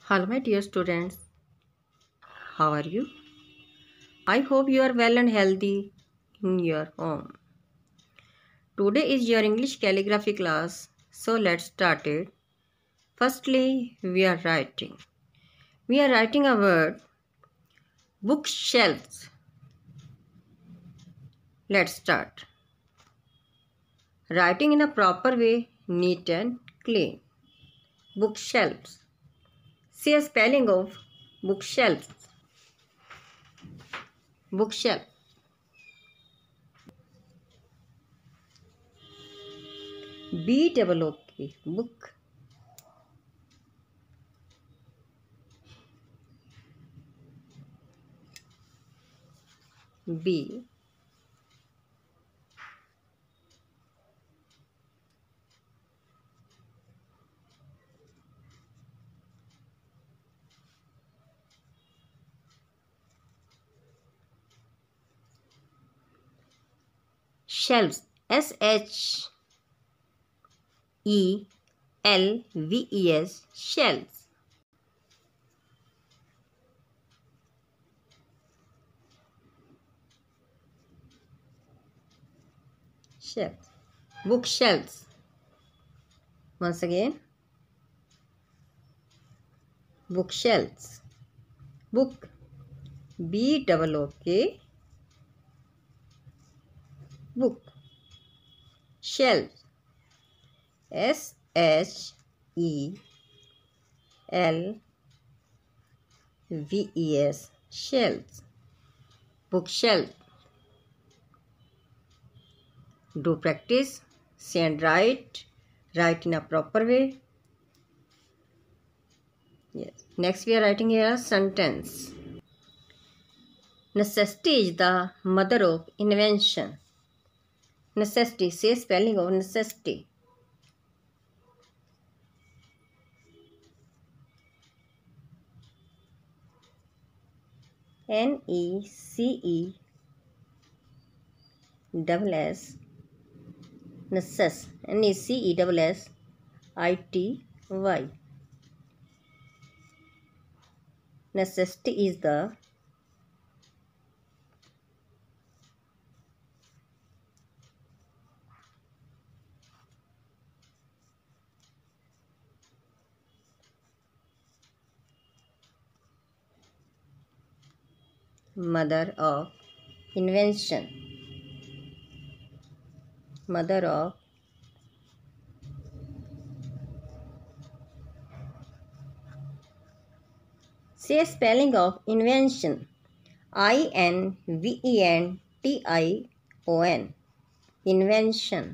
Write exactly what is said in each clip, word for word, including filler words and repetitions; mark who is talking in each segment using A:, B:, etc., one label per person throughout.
A: Hello, my dear students. How are you? I hope you are well and healthy in your home. Today is your English calligraphy class, so let's start it. Firstly, we are writing. We are writing a word bookshelves. Let's start. Writing in a proper way, neat and clean. Bookshelves. See a spelling of bookshelves. Bookshelf. B double O K. Book. B. Shelves. S H E L V E S. Shelves. Shelves. Bookshelves. Once again. Bookshelves. Book. B double O K. Book. Shelves. S H E L V E S. Shelves. Bookshelf. Do practice. Say and write. Write in a proper way. Yes. Next we are writing here a sentence. Necessity is the mother of invention. Necessity. Say spelling of necessity. N E C E double S necess N E C E double S I T Y. Necessity is the mother of invention. Mother of Say spelling of invention. I N V E N T I O N. Invention.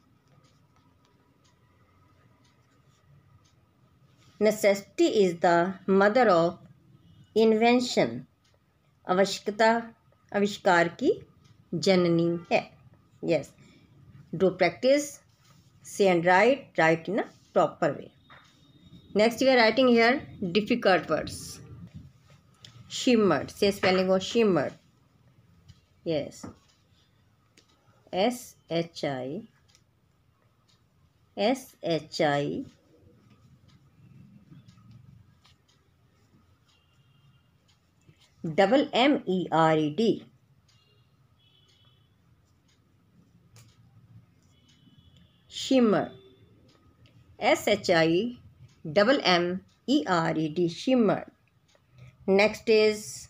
A: Necessity is the mother of invention. आवश्यकता आविष्कार की जननी है. Yes. Do practice. Say and write. Write in a proper way. Next we are writing here difficult words. Shimmered. Say spelling of shimmered. Yes. S H I S H I double M E R E D. Shimmer. S H I double M E R E D. Shimmer. Next is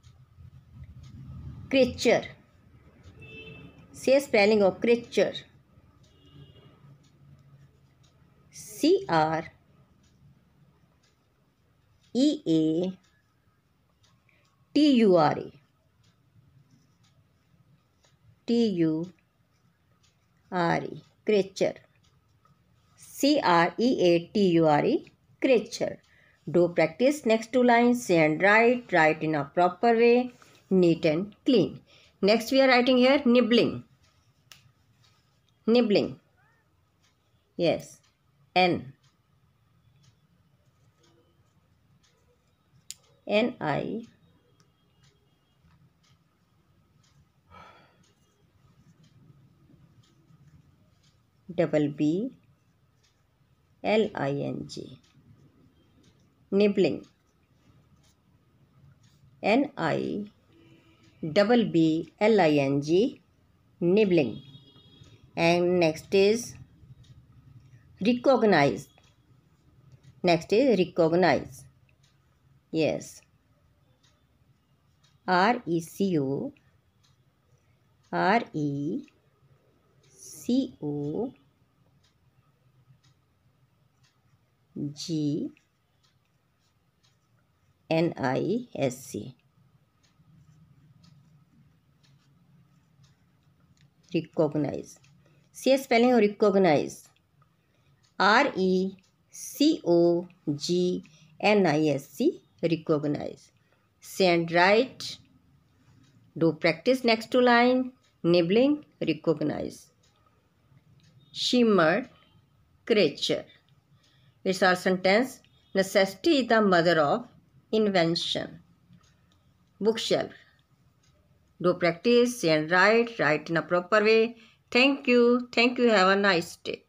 A: creature. Say spelling of creature. C R E A T U R E. T U R E. Creature. C R E A T U R E. Creature. Do practice next two lines. Say and write. Write in a proper way. Neat and clean. Next we are writing here nibbling. Nibbling. Yes. N. N I. Double B. L I N G. Nibbling. N I double B L I N G, nibbling. And next is recognize. Next is recognize. Yes. R E C O R E C O G N I S C. Recognize. See spelling of recognize. R E C O G N I S C. Recognize. Say and write. Do practice next to line. Nibbling. Recognize. Shimmer. Creature. It's our sentence. Necessity is the mother of invention. Bookshelf. Do practice, say and write. Write in a proper way. Thank you. Thank you. Have a nice day.